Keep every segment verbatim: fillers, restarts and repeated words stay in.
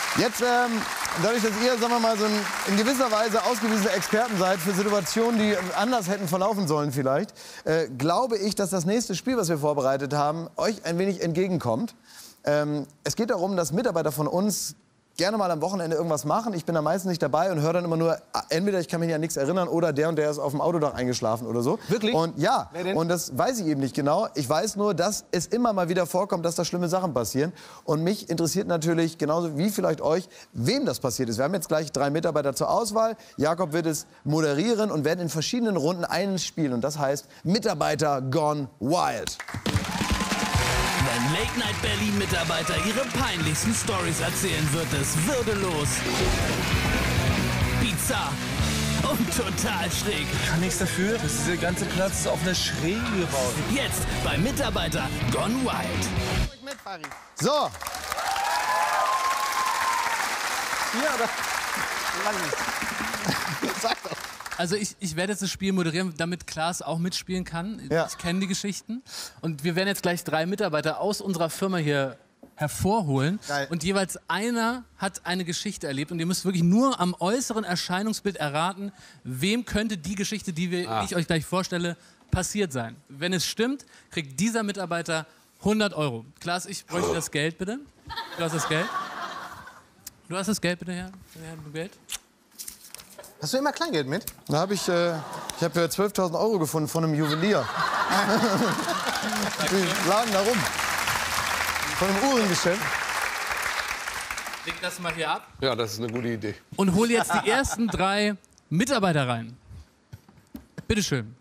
Jetzt, ähm, dadurch, dass ihr, sagen wir mal, so ein, in gewisser Weise ausgewiesene Experten seid für Situationen, die anders hätten verlaufen sollen vielleicht, äh, glaube ich, dass das nächste Spiel, was wir vorbereitet haben, euch ein wenig entgegenkommt. Ähm, es geht darum, dass Mitarbeiter von uns gerne mal am Wochenende irgendwas machen. Ich bin da meistens nicht dabei und höre dann immer nur, entweder ich kann mich an nichts erinnern oder der und der ist auf dem Autodach eingeschlafen oder so. Wirklich? Und ja, Wer denn? und das weiß ich eben nicht genau. Ich weiß nur, dass es immer mal wieder vorkommt, dass da schlimme Sachen passieren. Und mich interessiert natürlich, genauso wie vielleicht euch, wem das passiert ist. Wir haben jetzt gleich drei Mitarbeiter zur Auswahl. Jakob wird es moderieren und werden in verschiedenen Runden einen spielen. Und das heißt Mitarbeiter Gone Wild. Wenn Late-Night-Berlin-Mitarbeiter ihre peinlichsten Stories erzählen, wird es würdelos, bizarr und total schräg. Ich kann nichts dafür, dass dieser ganze Platz auf eine Schräge gebaut ist. Jetzt bei Mitarbeiter Gone Wild. So, Hier oder? Sag doch. Also ich, ich werde jetzt das Spiel moderieren, damit Klaas auch mitspielen kann. Ja. Ich kenne die Geschichten. Und wir werden jetzt gleich drei Mitarbeiter aus unserer Firma hier hervorholen. Geil. Und jeweils einer hat eine Geschichte erlebt. Und ihr müsst wirklich nur am äußeren Erscheinungsbild erraten, wem könnte die Geschichte, die wir, Ah. ich euch gleich vorstelle, passiert sein. Wenn es stimmt, kriegt dieser Mitarbeiter hundert Euro. Klaas, ich bräuchte das Geld, bitte. Du hast das Geld. Du hast das Geld, bitte, Herr. Herr Geld. Hast du immer Kleingeld mit? da habe ich, äh, ich habe ja zwölftausend Euro gefunden von einem Juwelier. Die lagen da rum. Von einem Uhrengeschäft. Leg das mal hier ab. Ja, das ist eine gute Idee. Und hole jetzt die ersten drei Mitarbeiter rein. Bitte schön.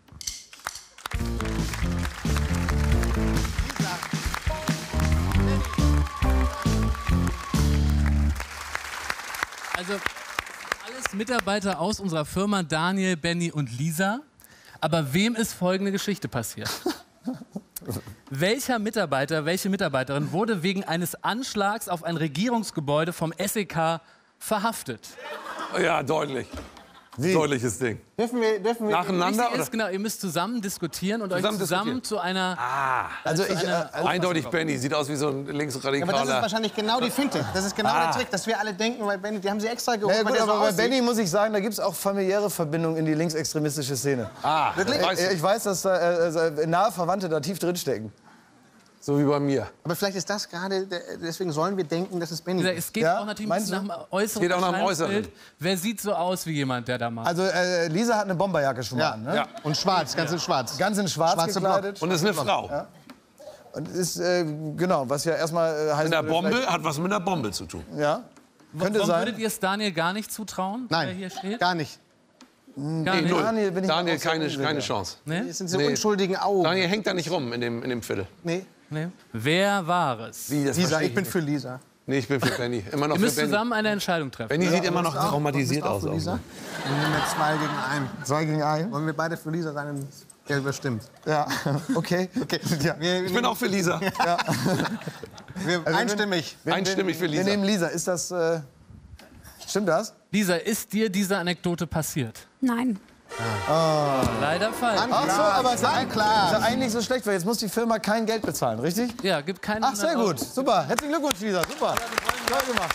Also alles Mitarbeiter aus unserer Firma, Daniel, Benny und Lisa. Aber wem ist folgende Geschichte passiert? Welcher Mitarbeiter, welche Mitarbeiterin wurde wegen eines Anschlags auf ein Regierungsgebäude vom S E K verhaftet? Ja, deutlich. Wie? Deutliches Ding. Dürfen wir, dürfen wir Nacheinander Wichtig oder? ist, genau, ihr müsst zusammen diskutieren und euch Zusammen zusammen diskutieren. zu einer... Also ich, äh, Eindeutig Benny. Sieht aus wie so ein aber das ist linksradikaler. wahrscheinlich genau die Finte. Das ist genau der Trick, dass wir alle denken, weil Benny, die haben sie extra geholt, na ja, weil gut, der so aber bei aussieht. Benny muss ich sagen, da gibt es auch familiäre Verbindungen in die linksextremistische Szene. Ah, Wirklich? weißt Ich, du, ich weiß, dass da, äh, nahe Verwandte da tief drinstecken. so wie bei mir. Aber vielleicht ist das gerade, der- deswegen sollen wir denken, dass es Benny ist. Es geht Ja, auch natürlich ein meinst bisschen nach dem äußeren Geht auch nach dem Erscheinungsbild. Äußeren. Wer sieht so aus wie jemand, der da macht? Also äh, Lisa hat eine Bomberjacke schon mal Ja. an, ne? Ja. Und schwarz, ganz in schwarz. Ganz in schwarz Schwarzer gekleidet. Und ist eine Frau. Und ist, äh, genau, was ja erstmal äh, heißt... Mit der würde Bombe hat was mit der Bombe zu tun. vielleicht- Ja, könnte Warum sein. würdet ihr es Daniel gar nicht zutrauen, der Nein, hier steht? gar nicht. Gar nicht. Null. Daniel bin ich Daniel, auch sehr keine, unsicher. keine Chance. Nee? Das sind so Nee. unschuldigen Augen. Daniel hängt da nicht rum in dem, in dem Viertel. Nee. Nee? Wer war es? Wie, das Lisa, verstehe ich bin nicht. für Lisa. Nee, ich bin für Benny. Immer noch Ihr für müsst Benny. zusammen eine Entscheidung treffen. Benny sieht immer noch Bist du auch- traumatisiert bist du auch aus. für Lisa? Wir nehmen jetzt zwei gegen einen. Zwei gegen einen? Wollen wir beide für Lisa sein, dann ist Geld bestimmt. Ja, okay. Okay. Ja. Wir, Ich bin auch für Lisa. wir, einstimmig. Wir- Einstimmig für Wir Lisa. nehmen Lisa. Ist das... Äh, stimmt das? Lisa, ist dir diese Anekdote passiert? Nein. Leider falsch. Ach so, aber ist ja, Nein, ein- klar. ist ja eigentlich so schlecht, weil jetzt muss die Firma kein Geld bezahlen, richtig? Ja, gibt keine Ach, sehr hundert gut. Euro. Super. Herzlichen Glückwunsch, Lisa. Super. Toll gemacht.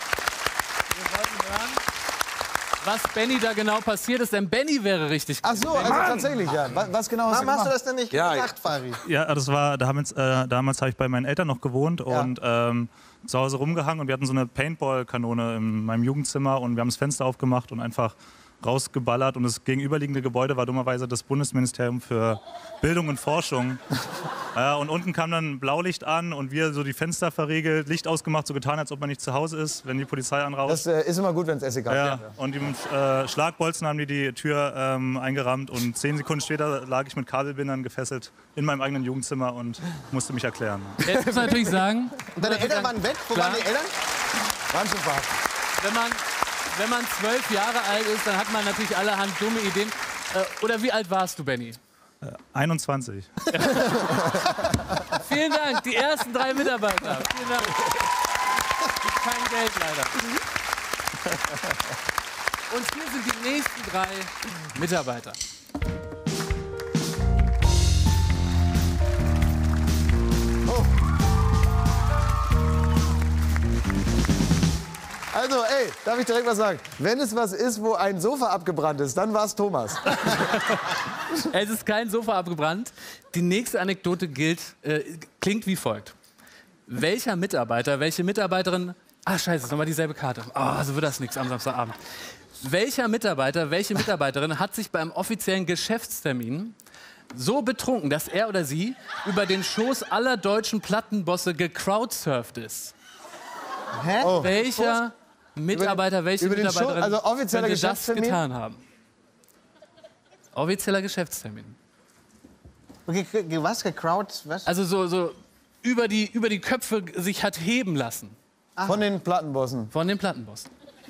Was Benny da genau passiert ist, denn Benny wäre richtig. Ach so, also tatsächlich, ja. Was, was genau hast Warum du hast du gemacht? das denn nicht Ja, gesagt, Fari? Ja, das war damals, äh, damals habe ich bei meinen Eltern noch gewohnt und ähm, zu Hause rumgehangen und wir hatten so eine Paintball-Kanone in meinem Jugendzimmer und wir haben das Fenster aufgemacht und einfach rausgeballert und das gegenüberliegende Gebäude war dummerweise das Bundesministerium für Bildung und Forschung. Ja, und unten kam dann Blaulicht an und wir so die Fenster verriegelt, Licht ausgemacht, so getan, als ob man nicht zu Hause ist, wenn die Polizei anrauscht. Das äh, ist immer gut, wenn es Essig hat. Ja, und mit äh, Schlagbolzen haben die die Tür ähm, eingerammt und zehn Sekunden später lag ich mit Kabelbindern gefesselt in meinem eigenen Jugendzimmer und musste mich erklären. Jetzt muss man natürlich sagen, Und deine Eltern waren weg? Wo Klar. waren die Eltern? Waren schon verhaftet. wenn man, wenn man zwölf Jahre alt ist, dann hat man natürlich allerhand dumme Ideen. Äh, oder wie alt warst du, Benny? einundzwanzig. Vielen Dank, die ersten drei Mitarbeiter. Vielen Dank. Gibt kein Geld leider. Und hier sind die nächsten drei Mitarbeiter. Also, ey, darf ich direkt was sagen? Wenn es was ist, wo ein Sofa abgebrannt ist, dann war es Thomas. Es ist kein Sofa abgebrannt. Die nächste Anekdote gilt, äh, klingt wie folgt. Welcher Mitarbeiter, welche Mitarbeiterin... Ah, scheiße, ist nochmal dieselbe Karte. Ah, so wird das nichts am Samstagabend. Welcher Mitarbeiter, welche Mitarbeiterin hat sich beim offiziellen Geschäftstermin so betrunken, dass er oder sie über den Schoß aller deutschen Plattenbosse gecrowdsurft ist? Hä? Oh. Welcher Mitarbeiter, welche über den Schoß, Mitarbeiterin also offizieller könnte das Geschäftstermin? getan haben? Offizieller Geschäftstermin. Okay, ge- was? Gecrowd? Was? Also so, so über, die, über die Köpfe sich hat heben lassen Von den Plattenbossen. von den Plattenbossen.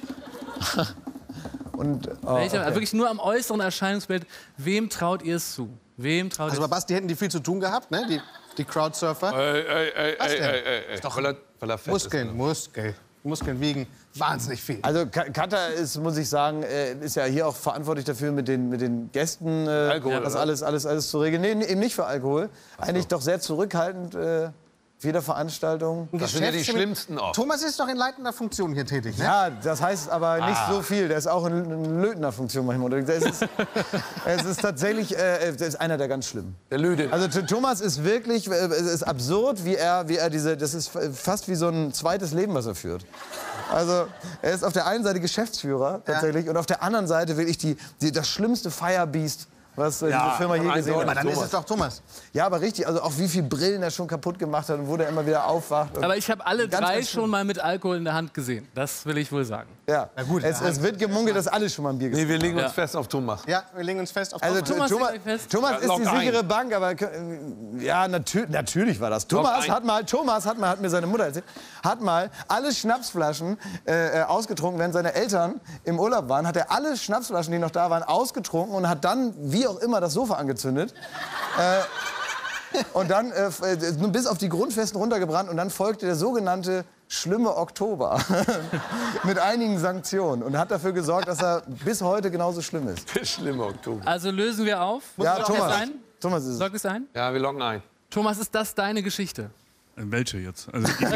Und, oh, Welcher, okay. also wirklich nur am äußeren Erscheinungsbild. Wem traut ihr es zu? Wem traut Also ihr bei es zu? Basti hätten die viel zu tun gehabt, ne? Die, die Crowdsurfer. Ey, ey, ey, Was ey, denn? ey, ey, ey. Doch, weil er, weil er fett Muskeln, ist. Muskeln. Muskeln wiegen wahnsinnig viel. Also Ka- Katar ist, muss ich sagen, äh, ist ja hier auch verantwortlich dafür, mit den, mit den Gästen äh, Alkohol, das oder? alles, alles, alles zu regeln. Nee, nee, eben nicht für Alkohol. Eigentlich doch sehr zurückhaltend äh, für jede Veranstaltung. Das sind ja die Geschäftstermin- schlimmsten oft. Thomas ist doch in leitender Funktion hier tätig, ne? Ja, das heißt aber nicht so viel. Der ist auch in, in lötender Funktion manchmal. Es ist, es ist tatsächlich äh, das ist einer der ganz schlimmen. Der Lüde. Also T- Thomas ist wirklich, äh, es ist absurd, wie er, wie er diese, das ist f- fast wie so ein zweites Leben, was er führt. Also er ist auf der einen Seite Geschäftsführer tatsächlich und auf der anderen Seite wirklich die, die, das schlimmste Firebeast, was äh, diese Firma je gesehen Aber hat. dann ist es doch Thomas. Ja, aber richtig, also auch wie viel Brillen er schon kaputt gemacht hat und wo der immer wieder aufwacht. Und Aber ich habe alle Ganz, drei ganz schlimm. schon mal mit Alkohol in der Hand gesehen. Das will ich wohl sagen. ja. gut, es, ja. es wird gemunkelt, dass alle schon mal ein Bier Nee, getrunken wir legen uns Ja. fest auf Thomas. Ja, wir legen uns fest auf Also Thomas. Thomas, Thomas, legt euch fest. Thomas Ja, ist log die ein. sichere Bank, aber äh, ja, natür natürlich war das. Thomas ein. hat mal, Thomas hat mal, hat mir seine Mutter erzählt, hat mal alle Schnapsflaschen äh, äh, ausgetrunken, während seine Eltern im Urlaub waren, hat er alle Schnapsflaschen, die noch da waren, ausgetrunken und hat dann, wie auch immer, das Sofa angezündet. äh, und dann äh, f- äh, nur bis auf die Grundfesten runtergebrannt und dann folgte der sogenannte schlimme Oktober mit einigen Sanktionen und hat dafür gesorgt, dass er bis heute genauso schlimm ist. Schlimmer Oktober. Also lösen wir auf. Ja, Lockt Thomas. es ein? Thomas ist es. Lockt es ein? Ja, wir locken ein. Thomas, ist das deine Geschichte? Welche jetzt? Also, Richtig.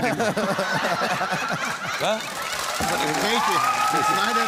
Schneider,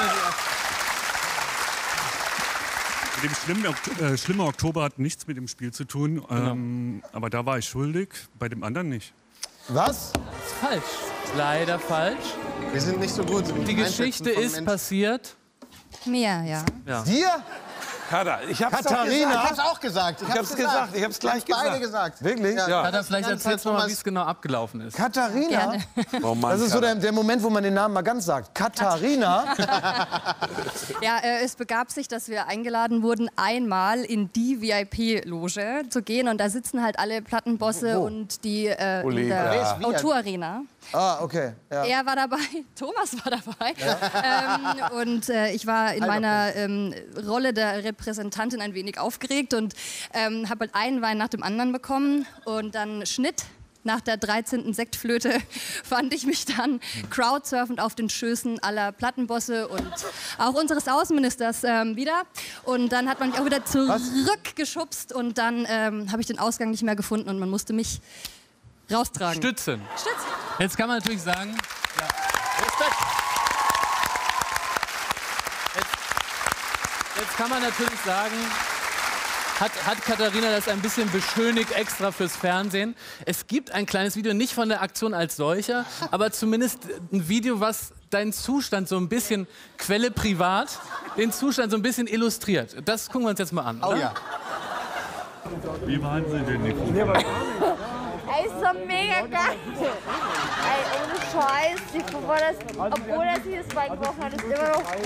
mit dem schlimmen, Ok- äh, schlimmer Oktober hat nichts mit dem Spiel zu tun. Ähm, aber da war ich schuldig, bei dem anderen nicht. Was? Falsch. Leider falsch. wir sind nicht so gut. im Die Einschätzen Geschichte von ist Menschen. passiert. Mir, ja. Dir? Kader, ich hab's Katharina? doch Ich gesagt. hab's auch gesagt. Ich hab's, hab's gesagt, ich hab's gleich Beide gesagt. gesagt. Wirklich? Ja. Ja. Katar, vielleicht Ganz erzählst du mal, Thomas- wie es genau abgelaufen ist. Katharina? Gerne. Oh Mann, Das ist so Kader. der, der Moment, wo man den Namen mal ganz sagt. Katharina? Ja, äh, es begab sich, dass wir eingeladen wurden, einmal in die V I P-Loge zu gehen. Und da sitzen halt alle Plattenbosse Wo? und die äh, in Kollege. der Wer ist wir? O zwei Arena. Ah, okay. Ja. Er war dabei, Thomas war dabei. Ähm, und äh, ich war in meiner ähm, Rolle der Repräsentantin ein wenig aufgeregt und ähm, habe halt einen Wein nach dem anderen bekommen. Und dann Schnitt. Nach der dreizehnten Sektflöte fand ich mich dann crowdsurfend auf den Schößen aller Plattenbosse und auch unseres Außenministers ähm, wieder. Und dann hat man mich auch wieder zurückgeschubst und dann ähm, habe ich den Ausgang nicht mehr gefunden und man musste mich raustragen. Stützen. Stützen. Jetzt kann man natürlich sagen... Ja. Respekt. Jetzt, jetzt kann man natürlich sagen... Hat, hat Katharina das ein bisschen beschönigt extra fürs Fernsehen. Es gibt ein kleines Video, nicht von der Aktion als solcher, aber zumindest ein Video, was deinen Zustand so ein bisschen, Quelle privat, den Zustand so ein bisschen illustriert. Das gucken wir uns jetzt mal an. Oh Oder? ja. Wie waren Sie denn, Nico? Ey, ist doch mega geil. Ey, ohne Scheiß, die, obwohl, das, obwohl das hier das Bein gebrochen hat, ist immer noch gut.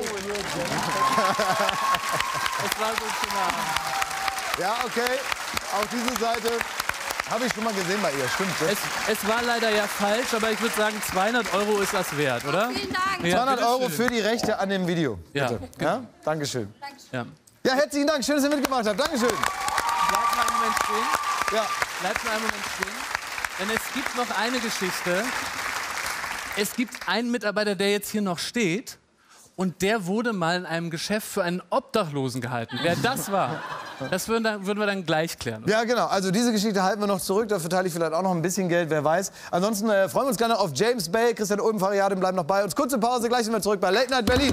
Das war so ein schöner Abend. Ja, okay. Auf diese Seite habe ich schon mal gesehen bei ihr. Stimmt. Das. Es, es war leider ja falsch, aber ich würde sagen, zweihundert Euro ist das wert, oder? Vielen Dank. Ja, zweihundert Euro bitteschön. für die Rechte an dem Video. Ja. Bitte. Ja? Dankeschön. Ja. Ja, herzlichen Dank. Schön, dass ihr mitgemacht habt. Dankeschön. Bleibt mal einen Moment stehen. Ja. Bleibt mal einen Moment stehen. Denn es gibt noch eine Geschichte. Es gibt einen Mitarbeiter, der jetzt hier noch steht. Und der wurde mal in einem Geschäft für einen Obdachlosen gehalten. Wer das war, Das würden, dann, würden wir dann gleich klären. Ja, genau. Also diese Geschichte halten wir noch zurück. Da verteile ich vielleicht auch noch ein bisschen Geld, wer weiß. Ansonsten äh, freuen wir uns gerne auf James Bay. Christian Ulm, Fariadim bleiben noch bei uns. Kurze Pause, gleich sind wir zurück bei Late Night Berlin.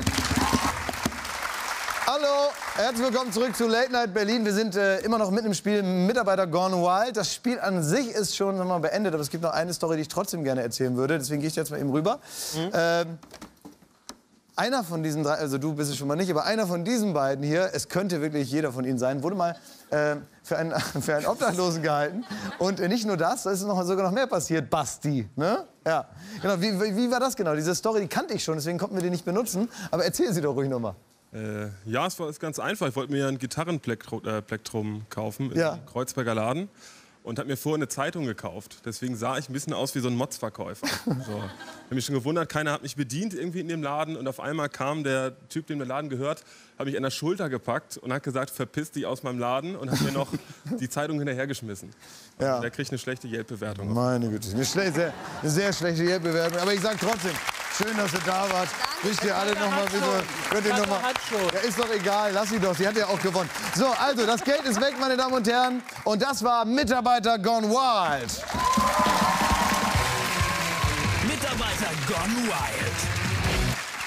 Hallo, herzlich willkommen zurück zu Late Night Berlin. Wir sind äh, immer noch mitten im Spiel Mitarbeiter Gone Wild. Das Spiel an sich ist schon sagen wir mal, beendet, aber es gibt noch eine Story, die ich trotzdem gerne erzählen würde. Deswegen gehe ich jetzt mal eben rüber. Mhm. Ähm, einer von diesen drei, also du bist es schon mal nicht, aber einer von diesen beiden hier, es könnte wirklich jeder von ihnen sein, wurde mal äh, für, einen, für einen Obdachlosen gehalten. Und äh, nicht nur das, da ist noch, sogar noch mehr passiert, Basti. Ne? Ja. Genau, wie, wie, wie war das genau? Diese Story, die kannte ich schon, deswegen konnten wir die nicht benutzen. Aber erzähl sie doch ruhig noch mal. Äh, ja, es war ist ganz einfach. Ich wollte mir ein Gitarrenplektrum äh, kaufen im ja. Kreuzberger Laden und habe mir vorher eine Zeitung gekauft. Deswegen sah ich ein bisschen aus wie so ein Motzverkäufer. So. Ich habe mich schon gewundert, keiner hat mich bedient irgendwie in dem Laden. Und auf einmal kam der Typ, dem der Laden gehört, hat mich an der Schulter gepackt und hat gesagt, verpiss dich aus meinem Laden und hat mir noch die Zeitung hinterhergeschmissen. Also, ja. Der kriegt eine schlechte Yelp-Bewertung. Meine Güte, eine, schle sehr, eine sehr schlechte Yelp-Bewertung. Aber ich sag trotzdem, schön, dass ihr da wart. Wisst ihr alle noch mal bitte. Könnt ihr noch mal. Ja, ist doch egal, lass sie doch. Sie hat ja auch gewonnen. So, also das Geld ist weg, meine Damen und Herren. Und das war Mitarbeiter Gone Wild. Mitarbeiter Gone Wild.